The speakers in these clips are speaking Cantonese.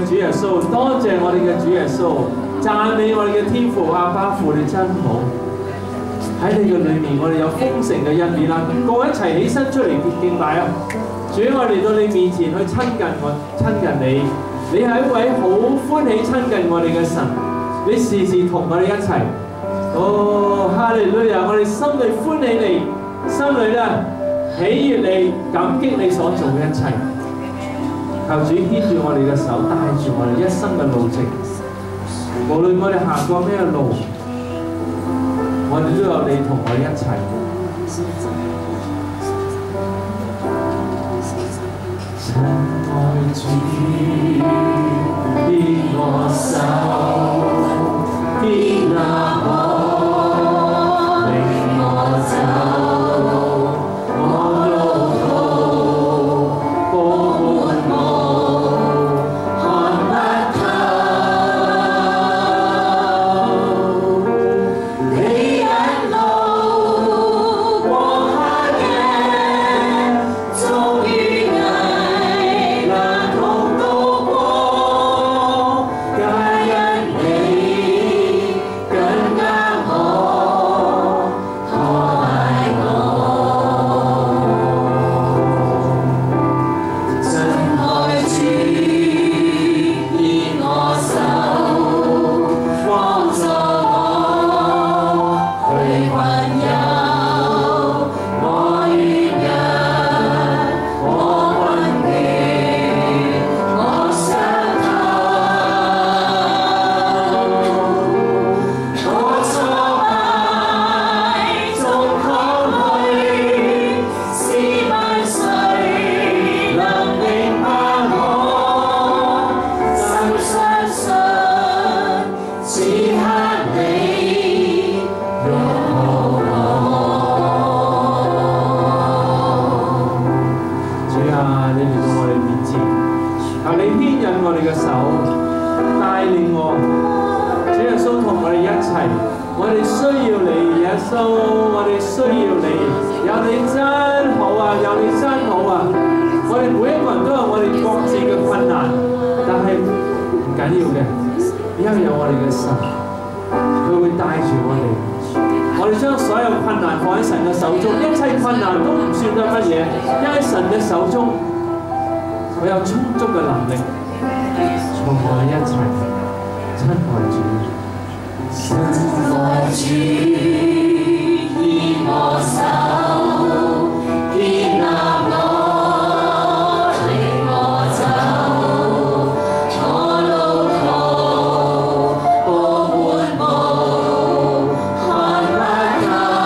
主耶穌，多謝我哋嘅主耶穌，讚美我哋嘅天父阿爸父，你真好。喺你嘅裏面，我哋有豐盛嘅恩典啦。各位一齊起身出嚟敬拜啊！主，我嚟到你面前去親近你。你係一位好歡喜親近我哋嘅神，你時時同我哋一齊。哦，哈利路亞！我哋心裏歡喜你，心裏咧喜悅你，感激你所做嘅一切。求主牽住我哋嘅手，帶住我哋一生嘅路程。無論我哋行過咩路，我哋都有你同我哋一齊。親愛主，牽我手，牽納我，領我走，我路途布滿霧，看不透。你引路過黑夜，終於危難同渡過，皆因你緊握我，拖帶我。真愛主牽我手，幫助我去環遊我軟弱，我困倦，我傷透，我挫敗中抗拒，試問誰能明白我？真相信此刻你擁抱我。主啊，你嚟到我哋面前，求你牽引我哋嘅手，帶領我。主耶穌同我哋一齊，我哋需要你，耶穌，我哋需要你。有你真好啊，有你真好啊！我哋每一個人都有我哋各自嘅困難，但係唔緊要嘅，因為有我哋嘅神，佢會帶住我哋。我哋將所有困難放喺神嘅手中，一切困難都唔算得乜嘢，因為神嘅手中佢有充足嘅能力，同我哋一齊親愛主。親愛主，牽我手，牽納我，領我走，我路途布滿霧，看不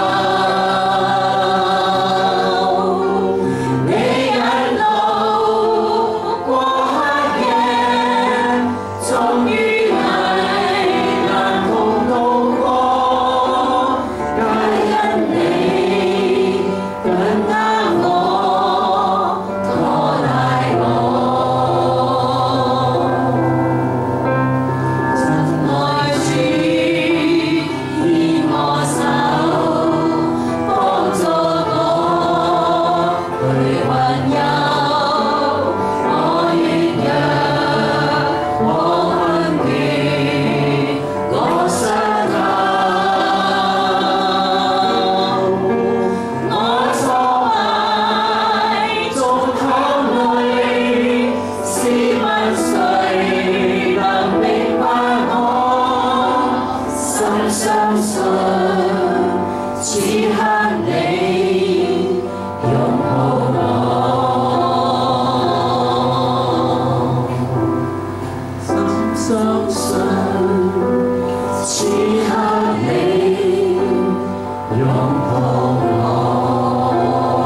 透。你引路過黑夜，終於危難同渡過，皆因你緊握我，拖帶我。親愛主，牽我手，幫助我去環遊我軟弱，我困倦，我傷透，我挫敗中抗拒，試問誰能明白我？深相信此刻你擁抱我，深相信此刻你擁抱我，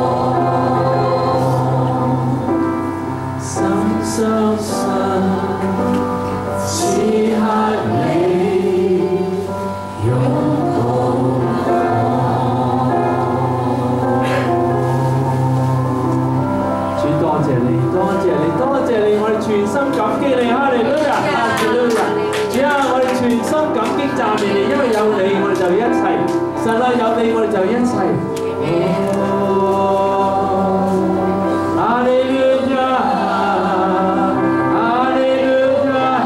深相信此刻你擁抱我。主多謝你，多謝你，多謝你，我哋全心感激你，哈利路亞，哈利路亞。主啊，我哋全心感激讚美你，因為有你，我哋就一齊。神啊，有你，我哋就一齊。哈利路亞，哈利路亞。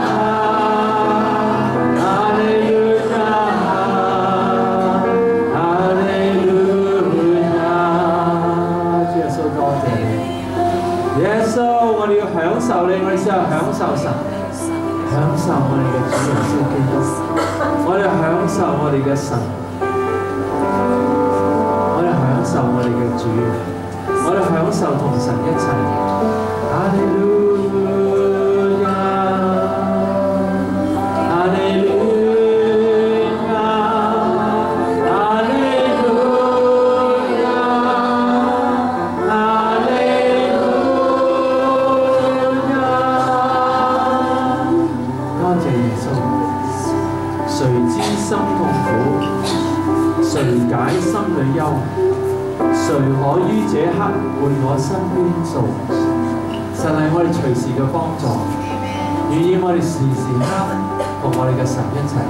享受你，我哋試下享受神，享受我哋嘅主耶穌基督，我哋享受我哋嘅神，我哋享受我哋嘅主，我哋享受同神一齊。哈利路亞，哈利路亞，哈利路亞，哈利路亞。多謝耶穌，誰知心痛苦，誰解心裏憂？誰可於這刻伴我身邊做？神係我哋隨時嘅幫助，願意我哋時時刻同我哋嘅神一齊。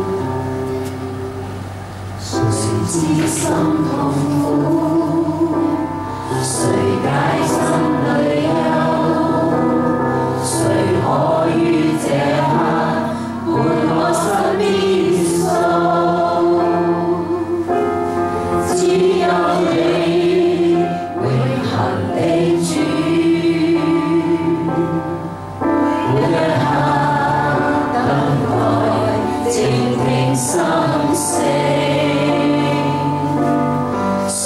誰知心痛苦，誰解心裏憂？誰可於這刻伴我身邊數？只有你永恆的主，每一刻等待靜聽心聲。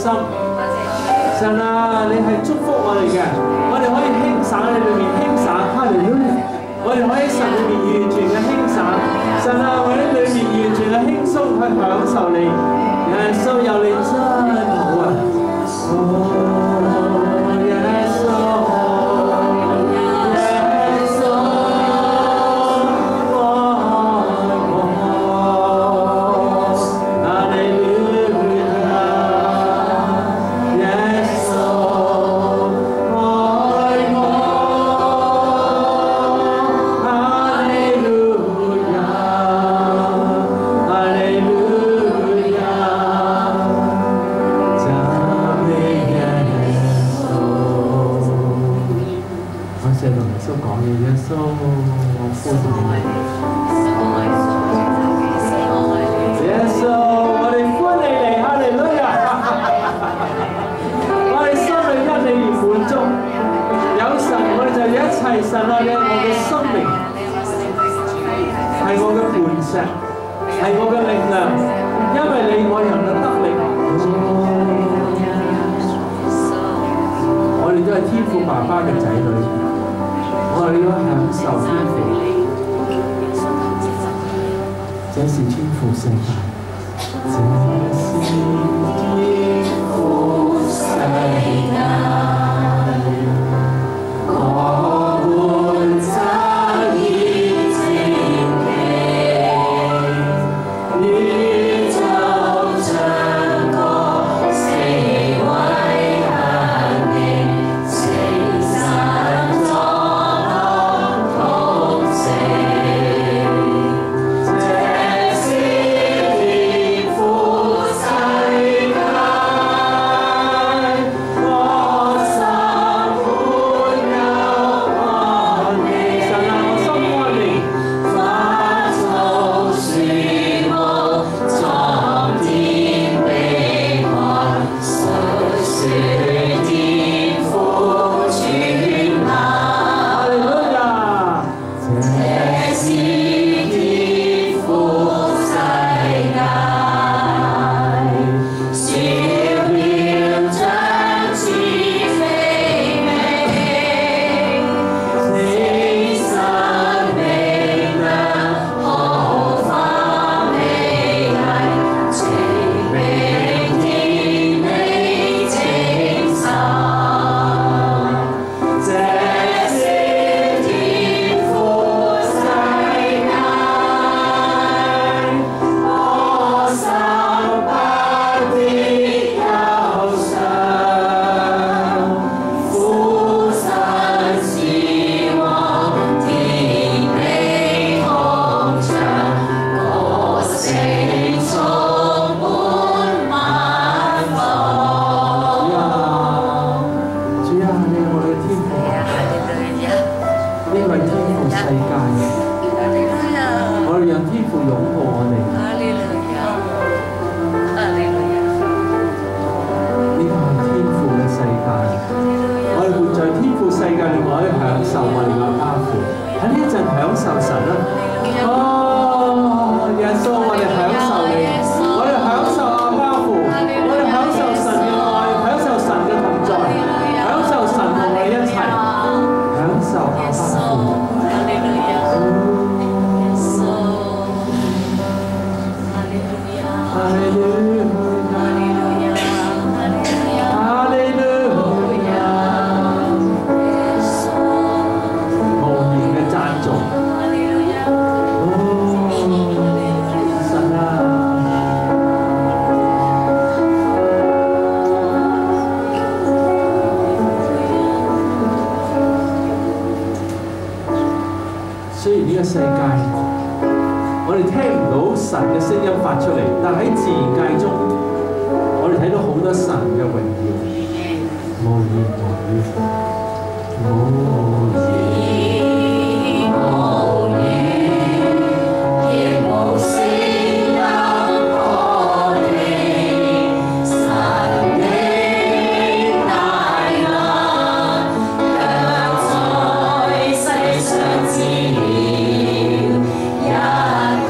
心。神啊，你係祝福我哋嘅，我哋可以輕省喺裏面輕省，哈利路亞！我哋可以喺神裏面完全嘅輕省。神啊，我喺裏面完全嘅輕鬆去享受你，耶穌有你真好啊！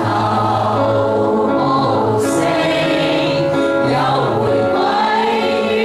有回歸。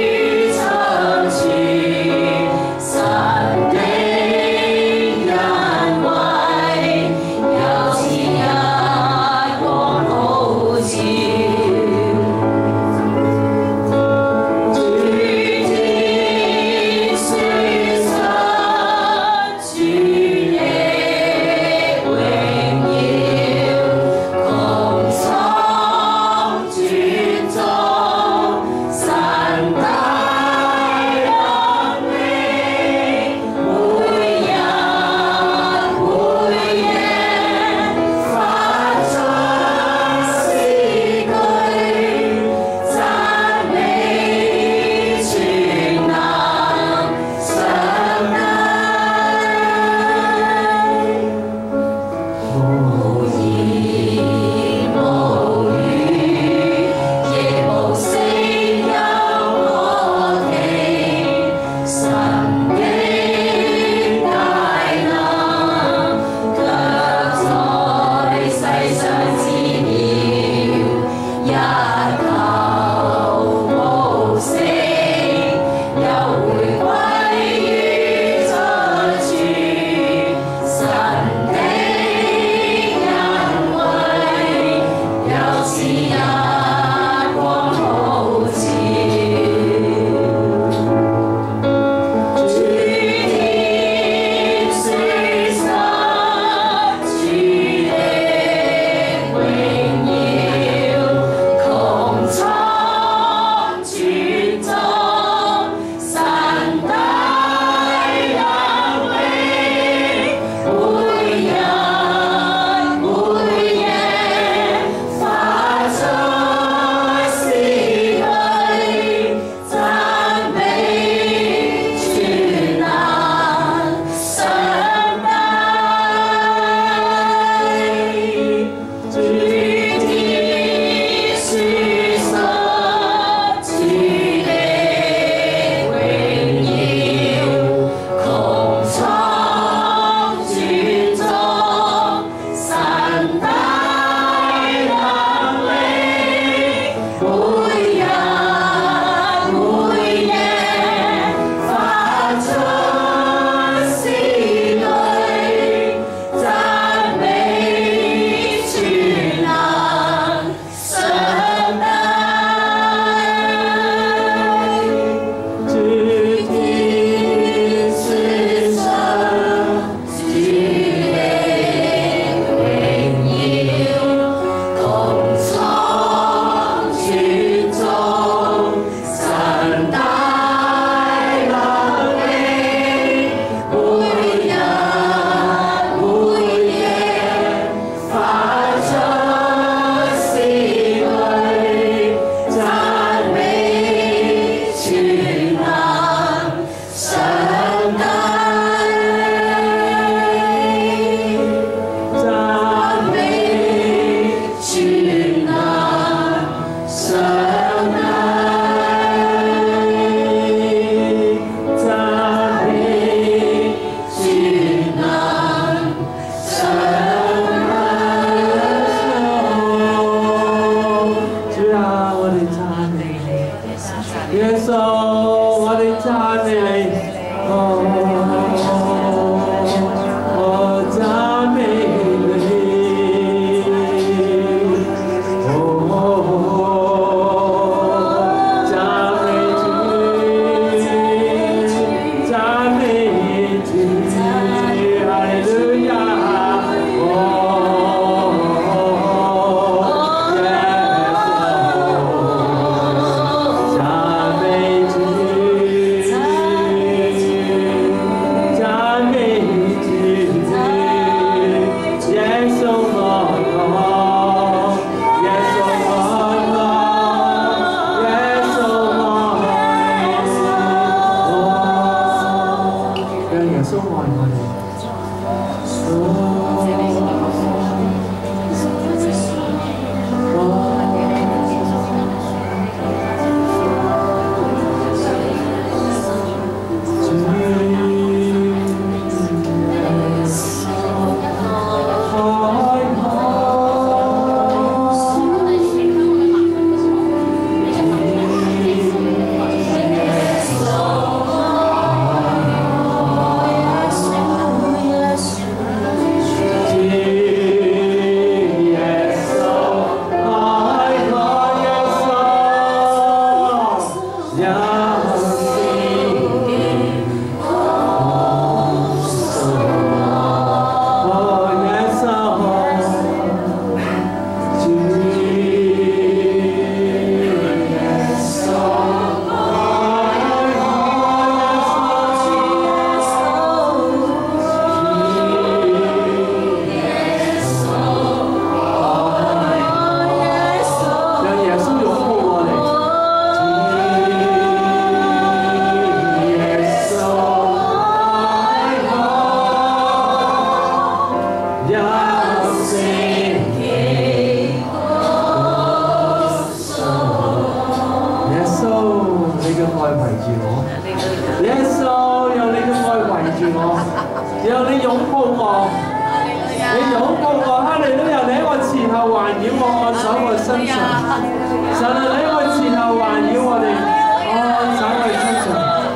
守我身上。神啊，你喺我前後環繞我哋，按手我哋身上。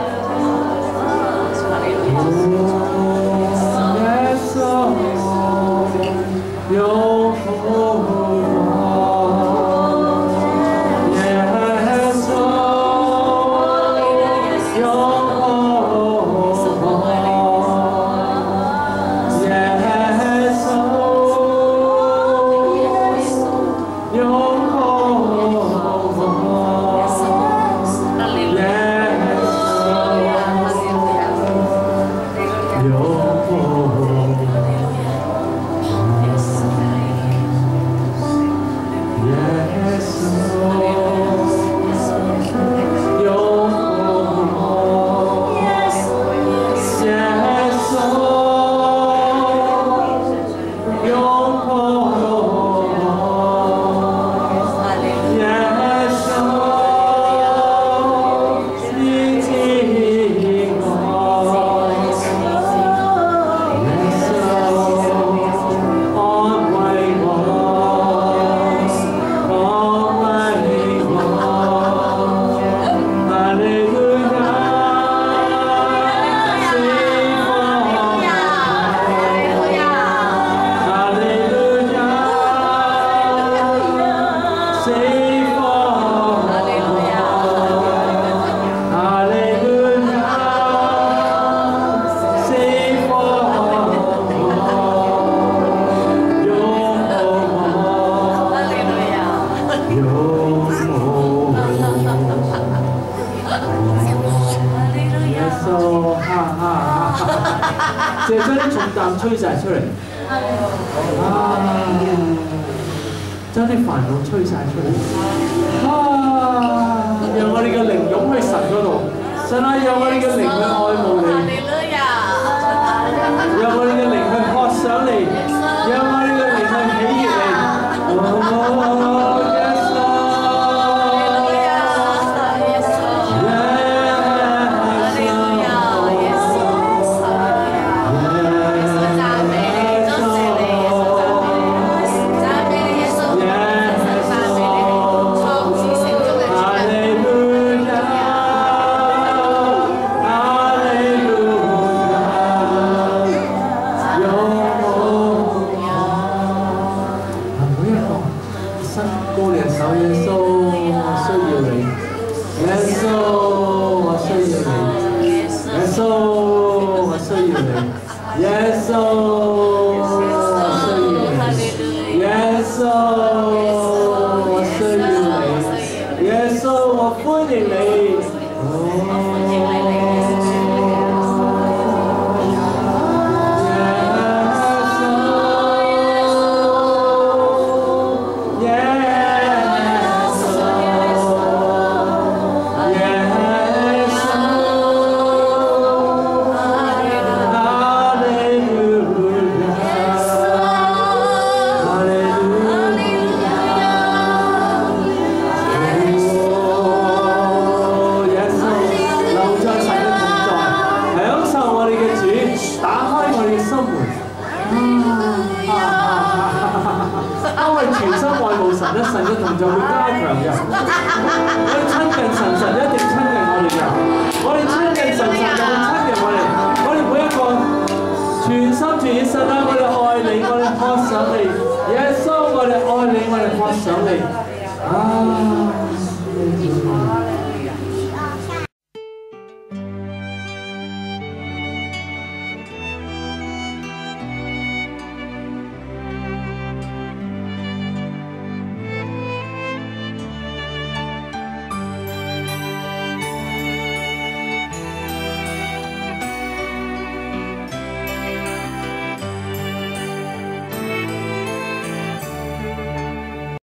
就將啲重擔吹晒出嚟，將啲煩惱吹晒出嚟，讓我哋嘅靈湧去神嗰度，神啊，讓我哋嘅靈去愛慕你，讓我哋嘅靈去渴想你，讓我哋嘅靈去喜悅你。